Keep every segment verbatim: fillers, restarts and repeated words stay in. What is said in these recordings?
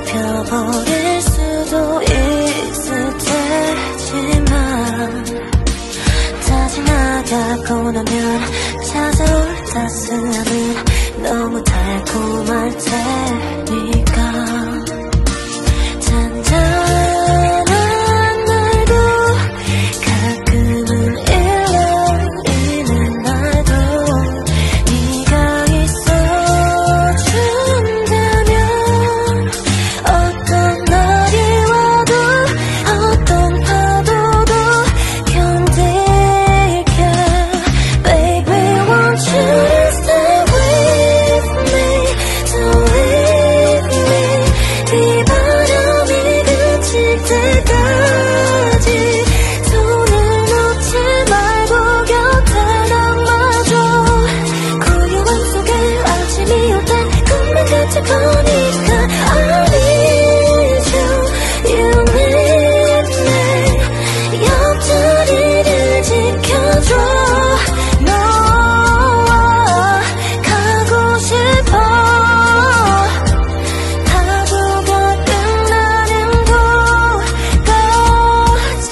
펴버릴 수도 있을 테지만 다 지나가고 나면 찾아올 따스함은 너무 달콤할 테니까 잔잔한 날도 가끔은 일러있는 날도 네가 있어준다면 어떤 날이 와도 어떤 파도도 견딜게 Baby won't you stay with me Don't leave me 이 바람이 그칠 때까지 손을 놓지 말고 곁에 남아줘 고요함 속에 아침이 올 땐 꿈만 같을 거니까 I need you, you need me 옆자리를 지켜줘 너와 가고 싶어 파도가 끝나는 곳까지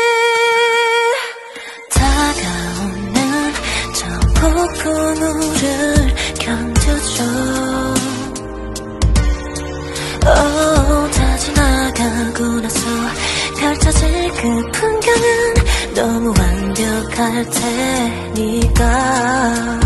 다가오는 저 폭우물을 견뎌줘 oh, 다 지나가고 나서 펼쳐질 그 풍경은 너무 완벽할 테니까